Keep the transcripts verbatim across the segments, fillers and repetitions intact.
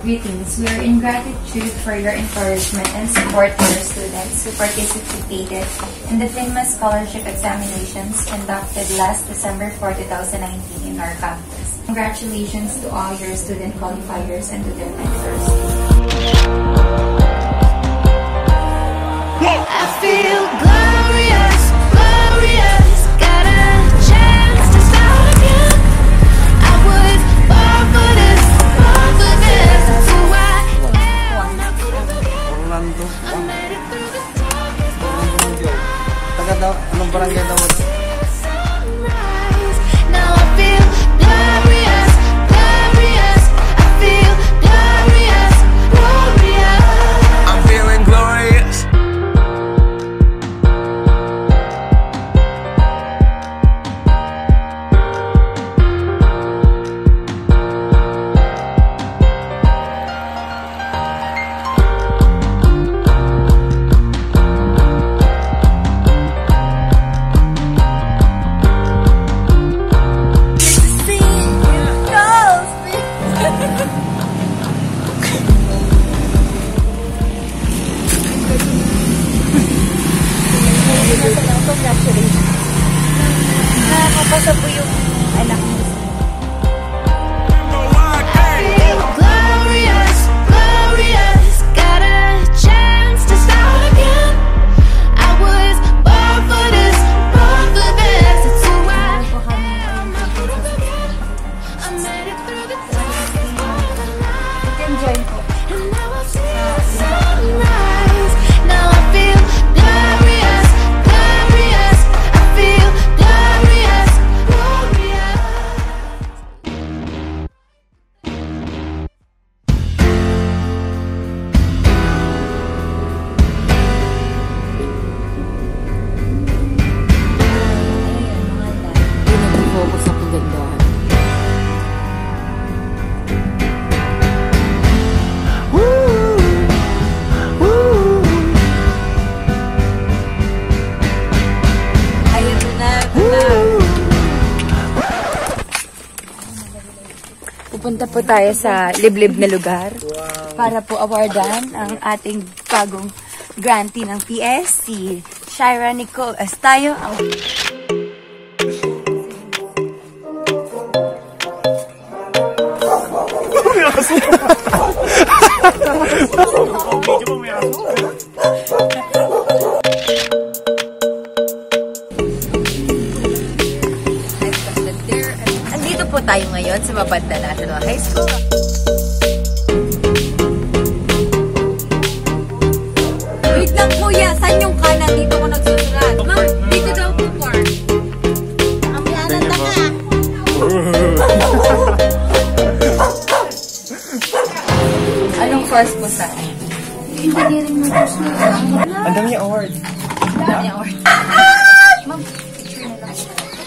Greetings. We are in gratitude for your encouragement and support to our students who participated in the FINMA Scholarship Examinations conducted last December fourth, two thousand nineteen in our campus. Congratulations to all your student qualifiers and to their mentors. I feel glorious, glorious. Got a chance to start again. I was born for this, born for this. That's who I am. Orlando. I made it through the darkest moment. Taga daw, anong barangay daw? Sunrise. Now I feel glorious, glorious. I feel glorious, glorious. I'm feeling glorious. Congratulations. Nakakapasa po yung anak mo. Glorious, glorious. Got a chance to start again. I was born for this, born for this. It's who I am. I made it through the darkest moment. Enjoy po. And now I feel sunrise. Now I feel glorious, glorious. I feel glorious, glorious. Pinag-focus sa kagandahan. Ayun na, na. Pupunta po tayo sa liblib na lugar para po awardan ang ating bagong grantee ng P S C, Shira Nicole Estayo. Ang Andito po tayo ngayon sa Mabanda National High School. Wait lang kuya, saan yung kanan? Dito ko nagsusulat. Ma'am, dito daw po for. Ang yanan na ka. Anong course mo sa? Engineering mo course mo. Ang dami yung award. Ang dami yung award. Ma'am, picture na lang.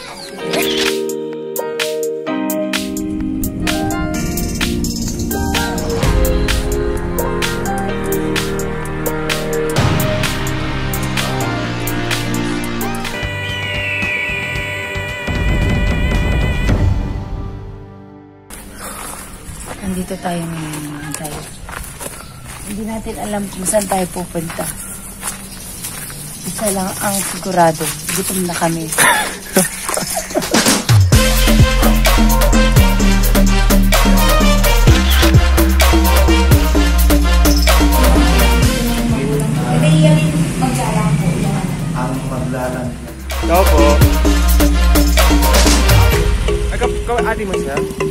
Nandito tayo ngayon tayo. Hindi natin alam kung saan tayo pupunta. Isa lang ang sigurado. Gutom na kami. Ang maglalang. Ikaw po. Ay, ikaw ate mo siya?